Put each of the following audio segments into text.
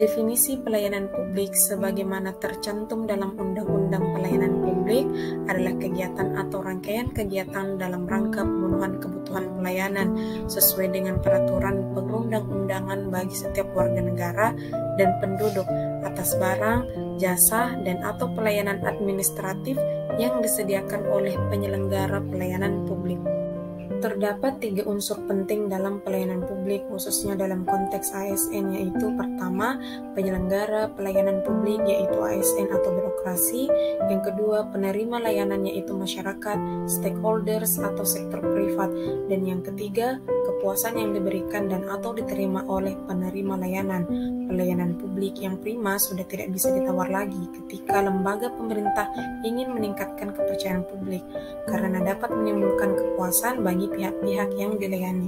Definisi pelayanan publik sebagaimana tercantum dalam Undang-Undang Pelayanan Publik adalah kegiatan atau rangkaian kegiatan dalam rangka pemenuhan kebutuhan pelayanan sesuai dengan peraturan perundang-undangan bagi setiap warga negara dan penduduk atas barang, jasa, dan atau pelayanan administratif yang disediakan oleh penyelenggara pelayanan publik. Terdapat 3 unsur penting dalam pelayanan publik, khususnya dalam konteks ASN, yaitu pertama, penyelenggara pelayanan publik, yaitu ASN atau birokrasi. Yang kedua, penerima layanan, yaitu masyarakat, stakeholders atau sektor privat. Dan yang ketiga, kepuasan yang diberikan dan atau diterima oleh penerima layanan. Pelayanan publik yang prima sudah tidak bisa ditawar lagi ketika lembaga pemerintah ingin meningkatkan kepercayaan publik, karena dapat menimbulkan kepuasan bagi pihak-pihak yang dilayani.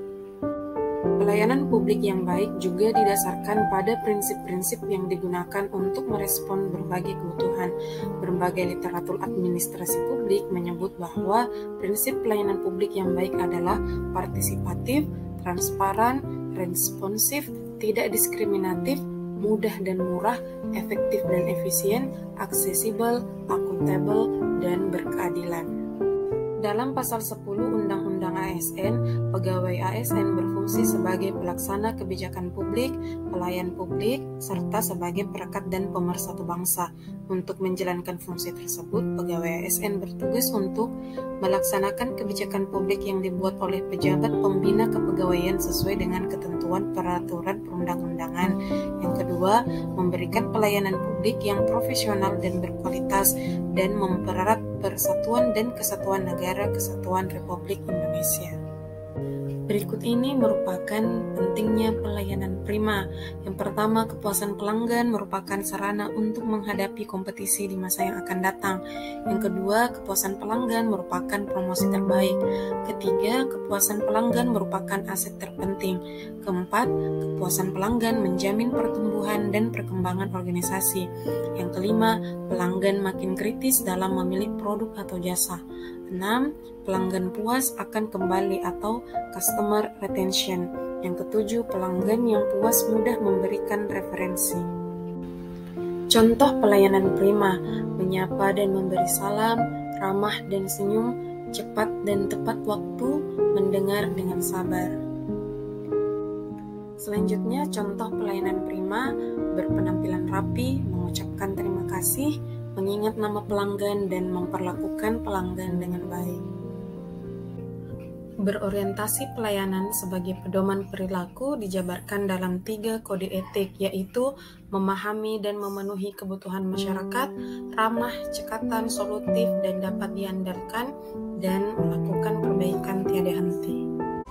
Pelayanan publik yang baik juga didasarkan pada prinsip-prinsip yang digunakan untuk merespon berbagai kebutuhan. Berbagai literatur administrasi publik menyebut bahwa prinsip pelayanan publik yang baik adalah partisipatif, transparan, responsif, tidak diskriminatif, mudah dan murah, efektif dan efisien, aksesibel, akuntabel, dan berkeadilan. Dalam pasal 10 Undang-Undang ASN, pegawai ASN berfungsi sebagai pelaksana kebijakan publik, pelayan publik, serta sebagai perekat dan pemersatu bangsa. Untuk menjalankan fungsi tersebut, pegawai ASN bertugas untuk melaksanakan kebijakan publik yang dibuat oleh pejabat pembina kepegawaian sesuai dengan ketentuan peraturan perundang-undangan. Yang kedua, memberikan pelayanan publik yang profesional dan berkualitas dan mempererat persatuan dan kesatuan negara kesatuan Republik Indonesia. Berikut ini merupakan pentingnya pelayanan prima. Yang pertama, kepuasan pelanggan merupakan sarana untuk menghadapi kompetisi di masa yang akan datang. Yang kedua, kepuasan pelanggan merupakan promosi terbaik. Ketiga, kepuasan pelanggan merupakan aset terpenting. Keempat, kepuasan pelanggan menjamin pertumbuhan dan perkembangan organisasi. Yang kelima, pelanggan makin kritis dalam memilih produk atau jasa. 6. Pelanggan puas akan kembali atau customer retention. Yang ketujuh, pelanggan yang puas mudah memberikan referensi. Contoh pelayanan prima: menyapa dan memberi salam, ramah dan senyum, cepat dan tepat waktu, mendengar dengan sabar. Selanjutnya, contoh pelayanan prima: berpenampilan rapi, mengucapkan terima kasih, mengingat nama pelanggan, dan memperlakukan pelanggan dengan baik. Berorientasi pelayanan sebagai pedoman perilaku dijabarkan dalam 3 kode etik, yaitu memahami dan memenuhi kebutuhan masyarakat, ramah, cekatan, solutif, dan dapat diandalkan, dan melakukan perbaikan tiada henti.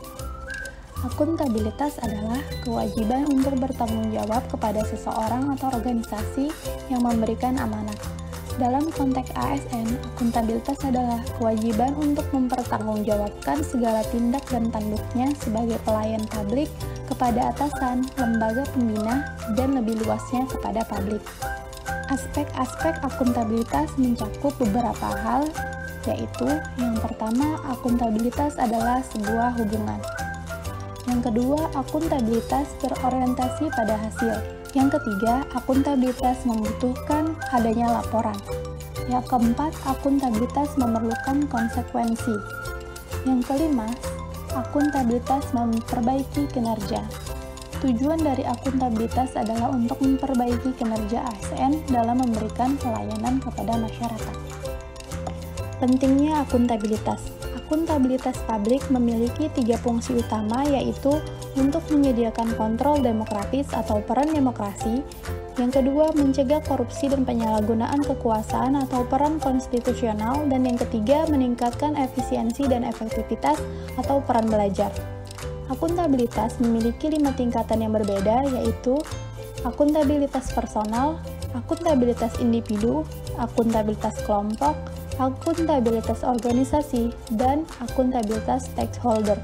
Akuntabilitas adalah kewajiban untuk bertanggung jawab kepada seseorang atau organisasi yang memberikan amanat. Dalam konteks ASN, akuntabilitas adalah kewajiban untuk mempertanggungjawabkan segala tindak dan tanduknya sebagai pelayan publik kepada atasan, lembaga pembina, dan lebih luasnya kepada publik. Aspek-aspek akuntabilitas mencakup beberapa hal, yaitu yang pertama, akuntabilitas adalah sebuah hubungan. Yang kedua, akuntabilitas berorientasi pada hasil. Yang ketiga, akuntabilitas membutuhkan adanya laporan. Yang keempat, akuntabilitas memerlukan konsekuensi. Yang kelima, akuntabilitas memperbaiki kinerja. Tujuan dari akuntabilitas adalah untuk memperbaiki kinerja ASN dalam memberikan pelayanan kepada masyarakat. Pentingnya akuntabilitas. Akuntabilitas publik memiliki 3 fungsi utama, yaitu untuk menyediakan kontrol demokratis atau peran demokrasi. Yang kedua, mencegah korupsi dan penyalahgunaan kekuasaan atau peran konstitusional. Dan yang ketiga, meningkatkan efisiensi dan efektivitas atau peran belajar. Akuntabilitas memiliki 5 tingkatan yang berbeda, yaitu akuntabilitas personal, akuntabilitas individu, akuntabilitas kelompok, akuntabilitas organisasi, dan akuntabilitas stakeholder.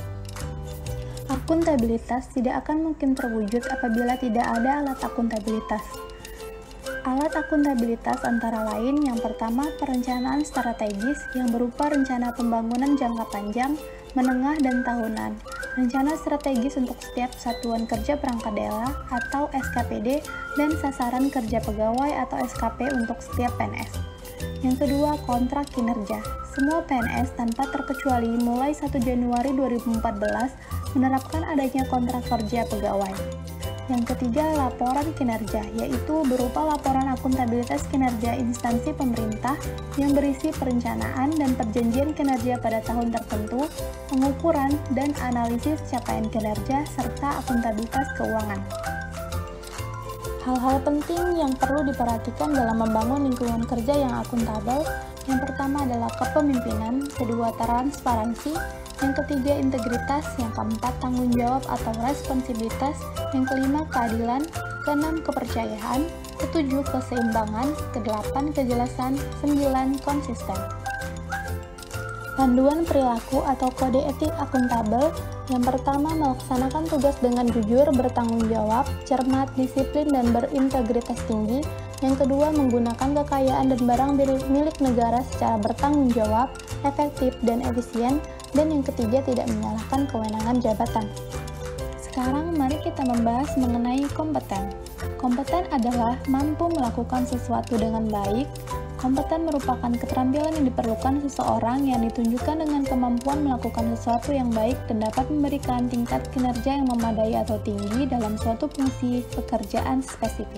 Akuntabilitas tidak akan mungkin terwujud apabila tidak ada alat akuntabilitas. Alat akuntabilitas antara lain yang pertama, perencanaan strategis yang berupa rencana pembangunan jangka panjang, menengah, dan tahunan. rencana strategis untuk setiap satuan kerja perangkat daerah atau SKPD, dan sasaran kerja pegawai atau SKP untuk setiap PNS. Yang kedua, kontrak kinerja. Semua PNS tanpa terkecuali mulai 1 Januari 2014 menerapkan adanya kontrak kerja pegawai. Yang ketiga, laporan kinerja, yaitu berupa laporan akuntabilitas kinerja instansi pemerintah yang berisi perencanaan dan perjanjian kinerja pada tahun tertentu, pengukuran dan analisis capaian kinerja, serta akuntabilitas keuangan. Hal-hal penting yang perlu diperhatikan dalam membangun lingkungan kerja yang akuntabel, yang pertama adalah kepemimpinan, kedua transparansi, yang ketiga integritas, yang keempat tanggung jawab atau responsibilitas, yang kelima keadilan, keenam kepercayaan, ketujuh keseimbangan, kedelapan kejelasan, 9 konsisten. Panduan perilaku atau kode etik akuntabel. Yang pertama, melaksanakan tugas dengan jujur, bertanggung jawab, cermat, disiplin, dan berintegritas tinggi. Yang kedua, menggunakan kekayaan dan barang milik negara secara bertanggung jawab, efektif, dan efisien. Dan yang ketiga, tidak menyalahkan kewenangan jabatan. Sekarang mari kita membahas mengenai kompeten. Kompeten adalah mampu melakukan sesuatu dengan baik. Kompeten merupakan keterampilan yang diperlukan seseorang yang ditunjukkan dengan kemampuan melakukan sesuatu yang baik dan dapat memberikan tingkat kinerja yang memadai atau tinggi dalam suatu fungsi pekerjaan spesifik.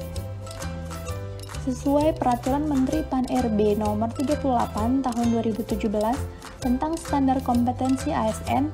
Sesuai Peraturan Menteri Pan-RB Nomor 38 Tahun 2017 tentang Standar Kompetensi ASN,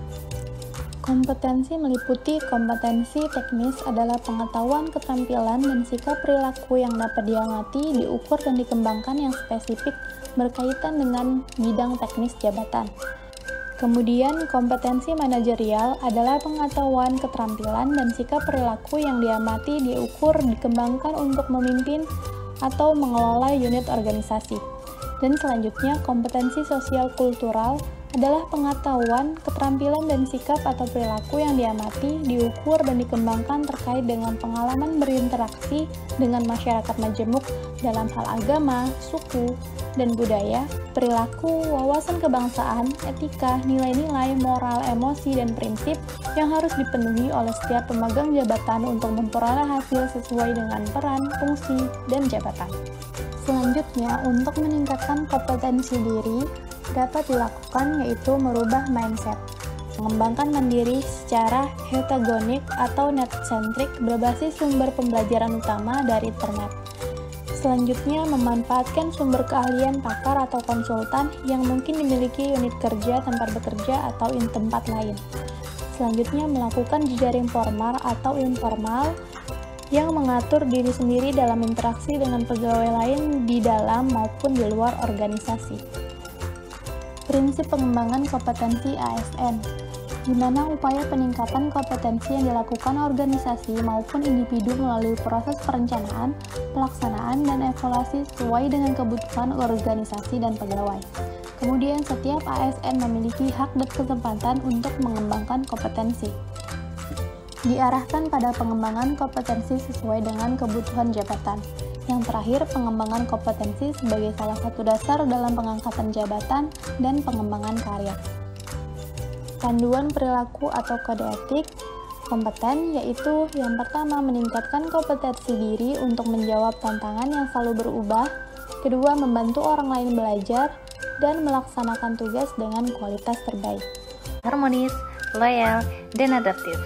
kompetensi meliputi kompetensi teknis adalah pengetahuan, keterampilan, dan sikap perilaku yang dapat diamati, diukur, dan dikembangkan yang spesifik berkaitan dengan bidang teknis jabatan. Kemudian, kompetensi manajerial adalah pengetahuan, keterampilan, dan sikap perilaku yang diamati, diukur, dikembangkan untuk memimpin atau mengelola unit organisasi. Dan selanjutnya, kompetensi sosial kultural adalah pengetahuan, keterampilan, dan sikap atau perilaku yang diamati, diukur, dan dikembangkan terkait dengan pengalaman berinteraksi dengan masyarakat majemuk dalam hal agama, suku, dan budaya, perilaku, wawasan kebangsaan, etika, nilai-nilai, moral, emosi, dan prinsip yang harus dipenuhi oleh setiap pemegang jabatan untuk memperoleh hasil sesuai dengan peran, fungsi, dan jabatan. Selanjutnya, untuk meningkatkan kompetensi diri, dapat dilakukan yaitu merubah mindset, mengembangkan mandiri secara heterogenik atau net-centric berbasis sumber pembelajaran utama dari internet. Selanjutnya, memanfaatkan sumber keahlian pakar atau konsultan yang mungkin dimiliki unit kerja, tempat bekerja, atau tempat lain. Selanjutnya, melakukan jejaring formal atau informal yang mengatur diri sendiri dalam interaksi dengan pegawai lain di dalam maupun di luar organisasi. Prinsip pengembangan kompetensi ASN, di mana upaya peningkatan kompetensi yang dilakukan organisasi maupun individu melalui proses perencanaan, pelaksanaan, dan evaluasi sesuai dengan kebutuhan organisasi dan pegawai. Kemudian, setiap ASN memiliki hak dan kesempatan untuk mengembangkan kompetensi. Diarahkan pada pengembangan kompetensi sesuai dengan kebutuhan jabatan. Yang terakhir, pengembangan kompetensi sebagai salah satu dasar dalam pengangkatan jabatan dan pengembangan karir. Panduan perilaku atau kode etik kompeten, yaitu yang pertama, meningkatkan kompetensi diri untuk menjawab tantangan yang selalu berubah. Kedua, membantu orang lain belajar dan melaksanakan tugas dengan kualitas terbaik. Harmonis, loyal, dan adaptif.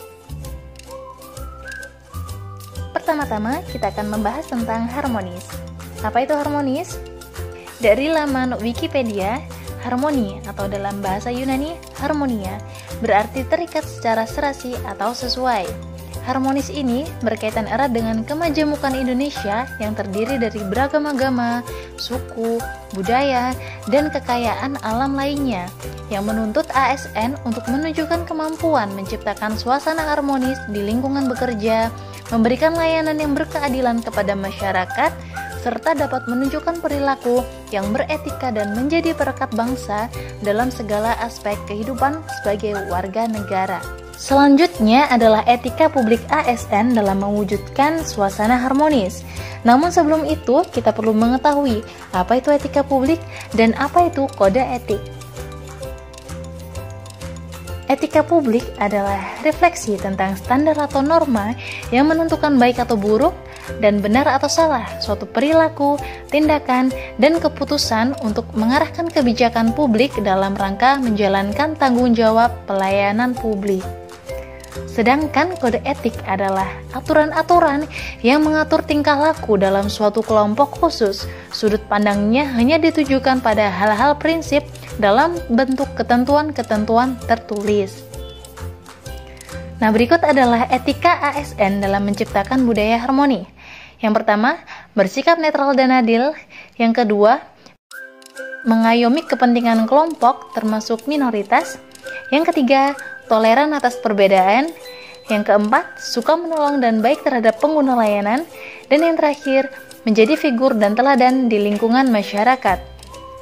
Pertama-tama, kita akan membahas tentang harmonis. Apa itu harmonis? Dari laman Wikipedia, harmoni atau dalam bahasa Yunani, harmonia, berarti terikat secara serasi atau sesuai. Harmonis ini berkaitan erat dengan kemajemukan Indonesia yang terdiri dari beragam agama, suku, budaya, dan kekayaan alam lainnya, yang menuntut ASN untuk menunjukkan kemampuan menciptakan suasana harmonis di lingkungan bekerja, memberikan layanan yang berkeadilan kepada masyarakat, serta dapat menunjukkan perilaku yang beretika dan menjadi perekat bangsa dalam segala aspek kehidupan sebagai warga negara. Selanjutnya adalah etika publik ASN dalam mewujudkan suasana harmonis. Namun sebelum itu, kita perlu mengetahui apa itu etika publik dan apa itu kode etik. Etika publik adalah refleksi tentang standar atau norma yang menentukan baik atau buruk dan benar atau salah suatu perilaku, tindakan, dan keputusan untuk mengarahkan kebijakan publik dalam rangka menjalankan tanggung jawab pelayanan publik. Sedangkan kode etik adalah aturan-aturan yang mengatur tingkah laku dalam suatu kelompok khusus. Sudut pandangnya hanya ditujukan pada hal-hal prinsip dalam bentuk ketentuan-ketentuan tertulis. Nah, berikut adalah etika ASN dalam menciptakan budaya harmoni. Yang pertama, bersikap netral dan adil. Yang kedua, mengayomi kepentingan kelompok termasuk minoritas. Yang ketiga, toleran atas perbedaan. Yang keempat, suka menolong dan baik terhadap pengguna layanan. Dan yang terakhir, menjadi figur dan teladan di lingkungan masyarakat.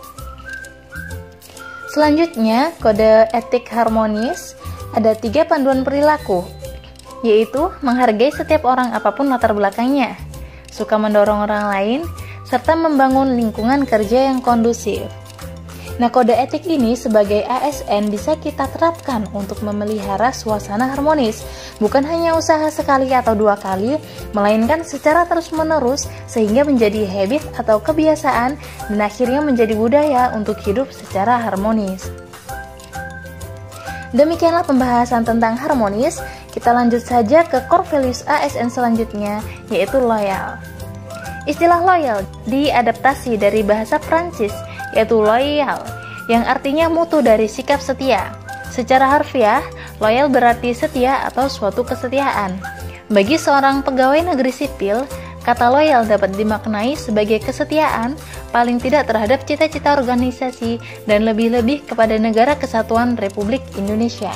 Selanjutnya, kode etik harmonis ada 3 panduan perilaku, yaitu menghargai setiap orang apapun latar belakangnya, suka mendorong orang lain, serta membangun lingkungan kerja yang kondusif. Nah, kode etik ini sebagai ASN bisa kita terapkan untuk memelihara suasana harmonis, bukan hanya usaha sekali atau 2 kali, melainkan secara terus-menerus sehingga menjadi habit atau kebiasaan dan akhirnya menjadi budaya untuk hidup secara harmonis. Demikianlah pembahasan tentang harmonis. Kita lanjut saja ke core values ASN selanjutnya, yaitu loyal. Istilah loyal diadaptasi dari bahasa Prancis, yaitu loyal, yang artinya mutu dari sikap setia. Secara harfiah, loyal berarti setia atau suatu kesetiaan. Bagi seorang pegawai negeri sipil, kata loyal dapat dimaknai sebagai kesetiaan, paling tidak terhadap cita-cita organisasi dan lebih-lebih kepada Negara Kesatuan Republik Indonesia.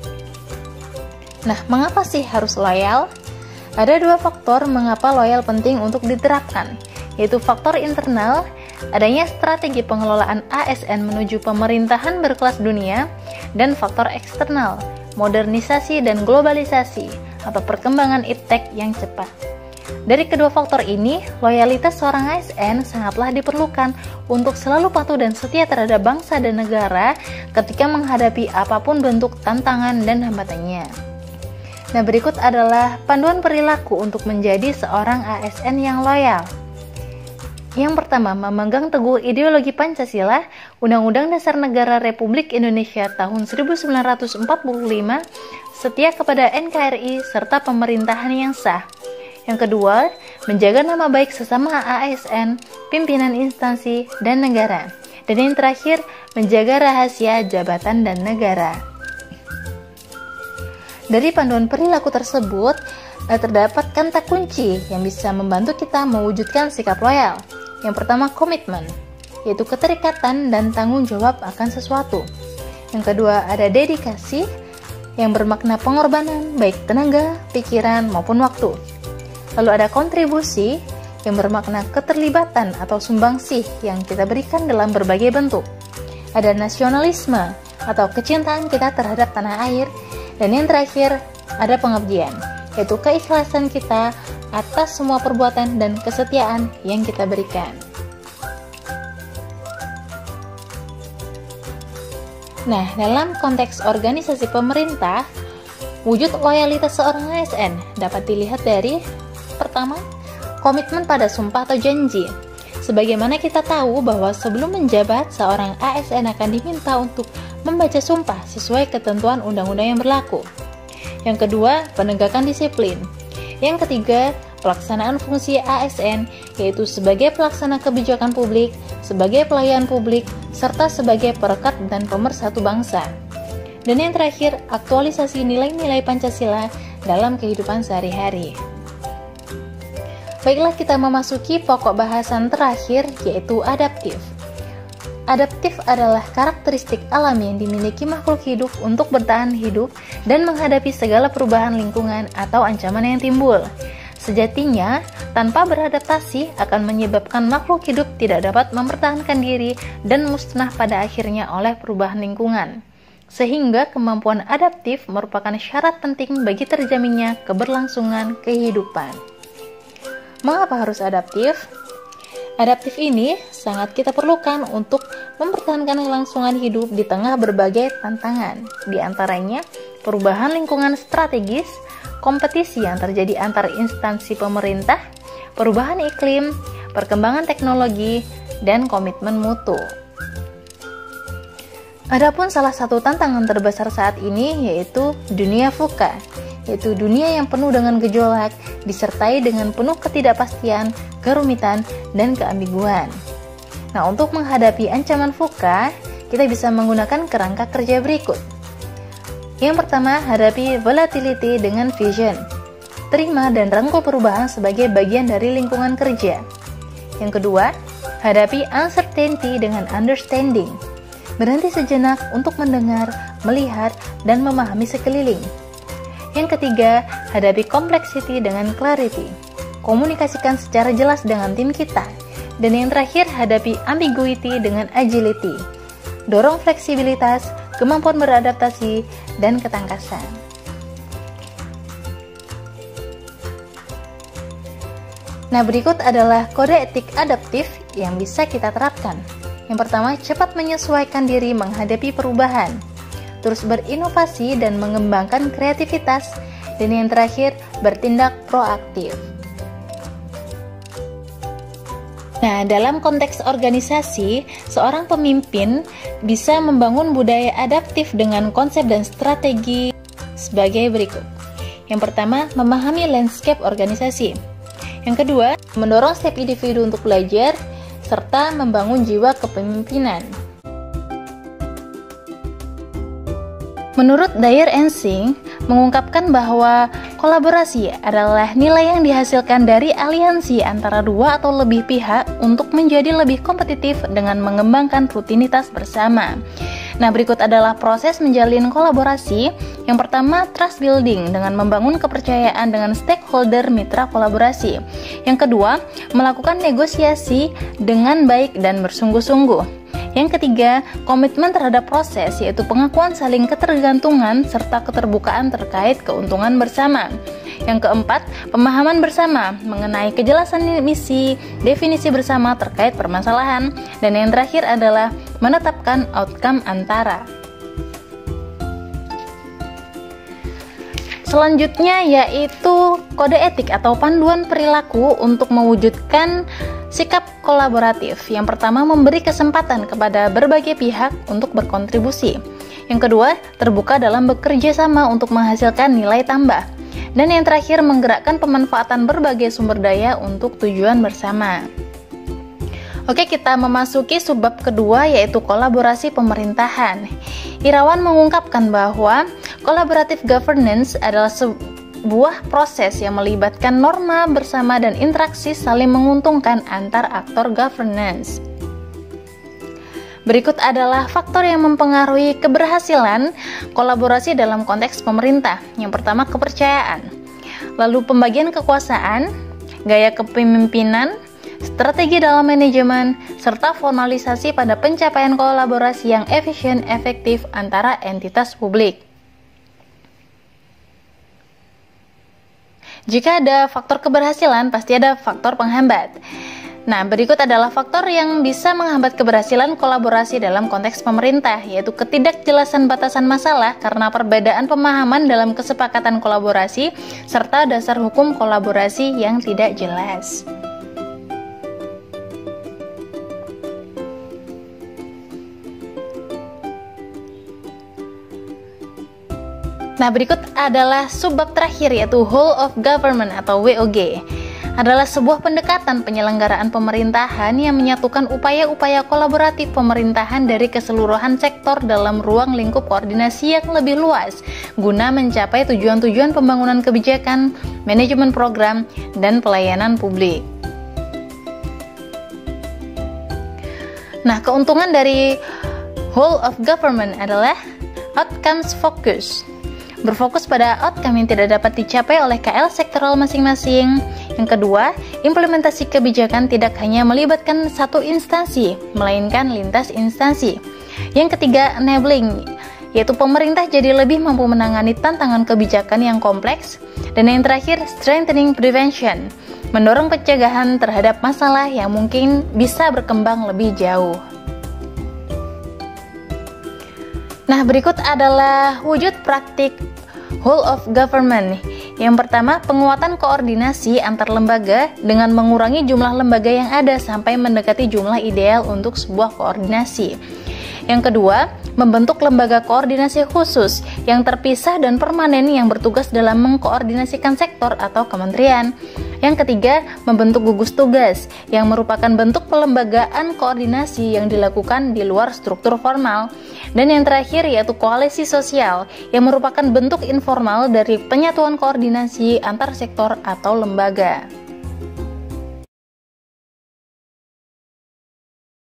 Nah, mengapa sih harus loyal? Ada 2 faktor mengapa loyal penting untuk diterapkan, yaitu faktor internal, adanya strategi pengelolaan ASN menuju pemerintahan berkelas dunia, dan faktor eksternal, modernisasi dan globalisasi atau perkembangan iptek yang cepat. Dari kedua faktor ini, loyalitas seorang ASN sangatlah diperlukan untuk selalu patuh dan setia terhadap bangsa dan negara ketika menghadapi apapun bentuk tantangan dan hambatannya. Nah, berikut adalah panduan perilaku untuk menjadi seorang ASN yang loyal. Yang pertama, memegang teguh ideologi Pancasila, Undang-Undang Dasar Negara Republik Indonesia tahun 1945, setia kepada NKRI, serta pemerintahan yang sah. Yang kedua, menjaga nama baik sesama ASN, pimpinan instansi, dan negara. Dan yang terakhir, menjaga rahasia jabatan dan negara. Dari panduan perilaku tersebut, terdapat kata kunci yang bisa membantu kita mewujudkan sikap loyal. Yang pertama, komitmen, yaitu keterikatan dan tanggung jawab akan sesuatu. Yang kedua, ada dedikasi, yang bermakna pengorbanan, baik tenaga, pikiran, maupun waktu. Lalu ada kontribusi, yang bermakna keterlibatan atau sumbangsih yang kita berikan dalam berbagai bentuk. Ada nasionalisme, atau kecintaan kita terhadap tanah air. Dan yang terakhir, ada pengabdian, yaitu keikhlasan kita atas semua perbuatan dan kesetiaan yang kita berikan. Nah, dalam konteks organisasi pemerintah, wujud loyalitas seorang ASN dapat dilihat dari pertama, komitmen pada sumpah atau janji. Sebagaimana kita tahu bahwa sebelum menjabat, seorang ASN akan diminta untuk membaca sumpah sesuai ketentuan undang-undang yang berlaku. Yang kedua, penegakan disiplin. Yang ketiga, pelaksanaan fungsi ASN, yaitu sebagai pelaksana kebijakan publik, sebagai pelayan publik, serta sebagai perekat dan pemersatu bangsa. Dan yang terakhir, aktualisasi nilai-nilai Pancasila dalam kehidupan sehari-hari. Baiklah, kita memasuki pokok bahasan terakhir, yaitu adaptif. Adaptif adalah karakteristik alami yang dimiliki makhluk hidup untuk bertahan hidup dan menghadapi segala perubahan lingkungan atau ancaman yang timbul. Sejatinya, tanpa beradaptasi akan menyebabkan makhluk hidup tidak dapat mempertahankan diri dan musnah pada akhirnya oleh perubahan lingkungan. Sehingga kemampuan adaptif merupakan syarat penting bagi terjaminnya keberlangsungan kehidupan. Mengapa harus adaptif? Adaptif ini sangat kita perlukan untuk mempertahankan kelangsungan hidup di tengah berbagai tantangan, di antaranya perubahan lingkungan strategis, kompetisi yang terjadi antar instansi pemerintah, perubahan iklim, perkembangan teknologi, dan komitmen mutu. Adapun salah satu tantangan terbesar saat ini yaitu dunia VUCA, yaitu dunia yang penuh dengan gejolak, disertai dengan penuh ketidakpastian, kerumitan, dan keambiguan. Nah, untuk menghadapi ancaman VUCA, kita bisa menggunakan kerangka kerja berikut. Yang pertama, hadapi volatility dengan vision. Terima dan rangkul perubahan sebagai bagian dari lingkungan kerja. Yang kedua, hadapi uncertainty dengan understanding. Berhenti sejenak untuk mendengar, melihat, dan memahami sekeliling. Yang ketiga, hadapi complexity dengan clarity. Komunikasikan secara jelas dengan tim kita. Dan yang terakhir, hadapi ambiguity dengan agility. Dorong fleksibilitas, kemampuan beradaptasi, dan ketangkasan. Nah, berikut adalah kode etik adaptif yang bisa kita terapkan. Yang pertama, cepat menyesuaikan diri menghadapi perubahan. Terus berinovasi dan mengembangkan kreativitas. Dan yang terakhir, bertindak proaktif. Nah, dalam konteks organisasi, seorang pemimpin bisa membangun budaya adaptif dengan konsep dan strategi sebagai berikut. Yang pertama, memahami landscape organisasi. Yang kedua, mendorong setiap individu untuk belajar, serta membangun jiwa kepemimpinan. Menurut Dyer and Singh, mengungkapkan bahwa kolaborasi adalah nilai yang dihasilkan dari aliansi antara dua atau lebih pihak untuk menjadi lebih kompetitif dengan mengembangkan rutinitas bersama. Nah, berikut adalah proses menjalin kolaborasi. Yang pertama, trust building dengan membangun kepercayaan dengan stakeholder mitra kolaborasi. Yang kedua, melakukan negosiasi dengan baik dan bersungguh-sungguh. Yang ketiga, komitmen terhadap proses, yaitu pengakuan saling ketergantungan serta keterbukaan terkait keuntungan bersama. Yang keempat, pemahaman bersama mengenai kejelasan misi, definisi bersama terkait permasalahan. Dan yang terakhir adalah menetapkan outcome antara. Selanjutnya yaitu kode etik atau panduan perilaku untuk mewujudkan sikap kolaboratif. Yang pertama, memberi kesempatan kepada berbagai pihak untuk berkontribusi. Yang kedua, terbuka dalam bekerja sama untuk menghasilkan nilai tambah. Dan yang terakhir, menggerakkan pemanfaatan berbagai sumber daya untuk tujuan bersama. Oke, kita memasuki subbab kedua yaitu kolaborasi pemerintahan. Irawan mengungkapkan bahwa collaborative governance adalah sebuah proses yang melibatkan norma bersama dan interaksi saling menguntungkan antar aktor governance. Berikut adalah faktor yang mempengaruhi keberhasilan kolaborasi dalam konteks pemerintah. Yang pertama, kepercayaan. Lalu pembagian kekuasaan, gaya kepemimpinan, strategi dalam manajemen, serta formalisasi pada pencapaian kolaborasi yang efisien efektif antara entitas publik. Jika ada faktor keberhasilan, pasti ada faktor penghambat. Nah, berikut adalah faktor yang bisa menghambat keberhasilan kolaborasi dalam konteks pemerintah, yaitu ketidakjelasan batasan masalah karena perbedaan pemahaman dalam kesepakatan kolaborasi, serta dasar hukum kolaborasi yang tidak jelas. Nah, berikut adalah subbab terakhir yaitu Whole of Government atau WOG. Adalah sebuah pendekatan penyelenggaraan pemerintahan yang menyatukan upaya-upaya kolaboratif pemerintahan dari keseluruhan sektor dalam ruang lingkup koordinasi yang lebih luas guna mencapai tujuan-tujuan pembangunan kebijakan, manajemen program, dan pelayanan publik. Nah, keuntungan dari Whole of Government adalah outcomes focus. Berfokus pada outcome yang tidak dapat dicapai oleh KL sektoral masing-masing. Yang kedua, implementasi kebijakan tidak hanya melibatkan satu instansi, melainkan lintas instansi. Yang ketiga, enabling, yaitu pemerintah jadi lebih mampu menangani tantangan kebijakan yang kompleks. Dan yang terakhir, strengthening prevention, mendorong pencegahan terhadap masalah yang mungkin bisa berkembang lebih jauh. Nah, berikut adalah wujud praktik whole of government. Yang pertama, penguatan koordinasi antar lembaga dengan mengurangi jumlah lembaga yang ada sampai mendekati jumlah ideal untuk sebuah koordinasi. Yang kedua, membentuk lembaga koordinasi khusus yang terpisah dan permanen yang bertugas dalam mengkoordinasikan sektor atau kementerian. Yang ketiga, membentuk gugus tugas yang merupakan bentuk pelembagaan koordinasi yang dilakukan di luar struktur formal. Dan yang terakhir yaitu koalisi sosial yang merupakan bentuk informal dari penyatuan koordinasi antar sektor atau lembaga.